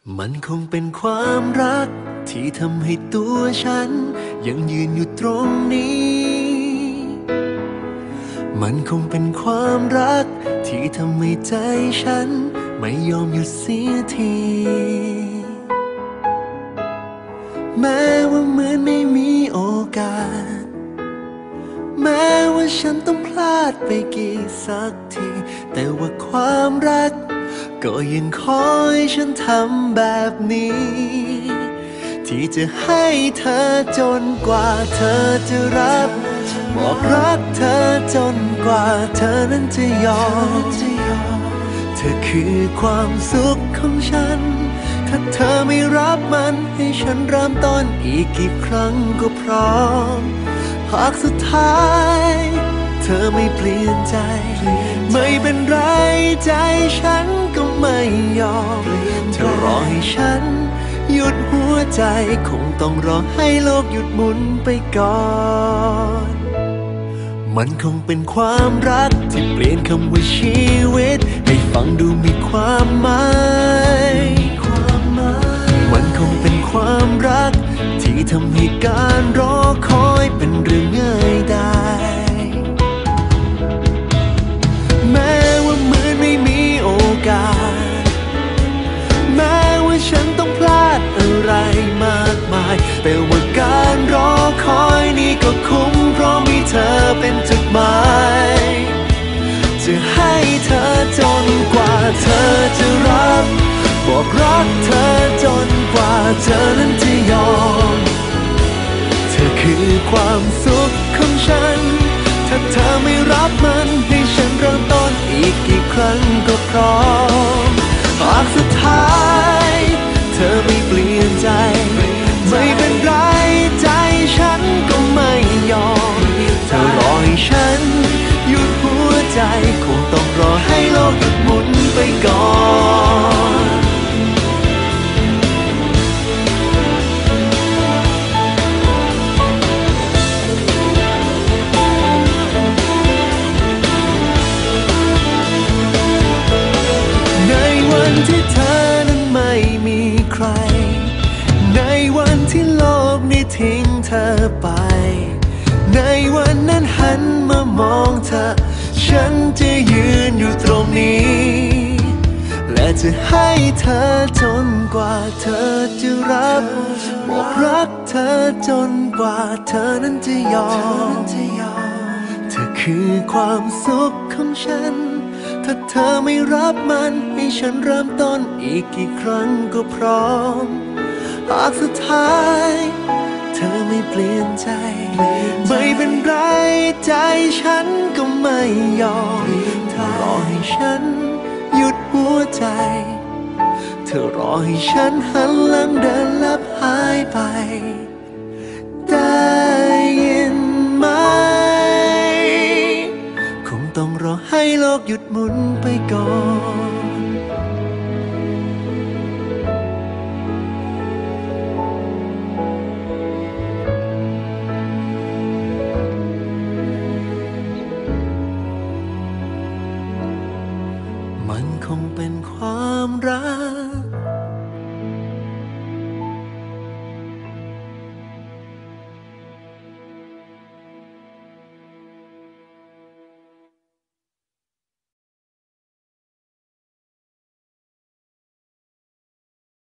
มันคงเป็นความรักที่ทำให้ตัวฉันยังยืนอยู่ตรงนี้มันคงเป็นความรักที่ทำให้ใจฉันไม่ยอมหยุดเสียทีแม้ว่าเหมือนไม่มีโอกาสแม้ว่าฉันต้องพลาดไปกี่สักทีแต่ว่าความรักก็ยังคอยฉันทำแบบนี้ที่จะให้เธอจนกว่าเธอจะรับบอกรักเธอจนกว่าเธอนั้นจะยอมเธอคือความสุขของฉันถ้าเธอไม่รับมันให้ฉันเริ่มต้นอีกกี่ครั้งก็พร้อมหากสุดท้ายเธอไม่เปลี่ยนใจไม่เป็นไรใจฉันก็ไม่ยอมเธอรอให้ฉันหยุดหัวใจคงต้องรอให้โลกหยุดหมุนไปก่อนมันคงเป็นความรักที่เปลี่ยนคำว่าชีวิตให้ฟังดูมีความหมายมันคงเป็นความรักที่ทำให้การรอคอยเป็นเรื่องง่ายได้แม้ว่าเหมือนไม่มีโอกาสแม้ว่าฉันต้องพลาดอะไรมากมายแต่ว่าการรอคอยนี้ก็คุ้มเพราะมีเธอเป็นจุดหมายจะให้เธอจนกว่าเธอจะรับบอกรักเธอจนกว่าเธอนั้นจะยอมเธอคือความสุขของฉันถ้าเธอไม่รับมันให้ฉันเริ่มต้นอีกกี่ครั้งก็พร้อมหากสุดท้ายเธอไม่เปลี่ยนใจไม่เป็นไรใจฉันก็ไม่ยอมเธอรอให้ฉันหยุดหัวใจคงต้องรอให้โลกหยุดหมุนไปก่อนที่เธอนั้นไม่มีใครในวันที่โลกนี้ทิ้งเธอไปในวันนั้นหันมามองเธอฉันจะยืนอยู่ตรงนี้และจะให้เธอจนกว่าเธอจะรับบอกรักเธอจนกว่าเธอนั้นจะยอมเธอคือความสุขของฉันถ้าเธอไม่รับมันให้ฉันเริ่มต้นอีกกี่ครั้งก็พร้อมหากสุดท้ายเธอไม่เปลี่ยนใจไม่เป็นไรใจฉันก็ไม่ยอมเธอรอให้ฉันหยุดหัวใจเธอรอให้ฉันหันหลังเดินลับหายไปได้ยินไหมต้องรอให้โลกหยุดหมุนไปก่อนมันคงเป็นความรั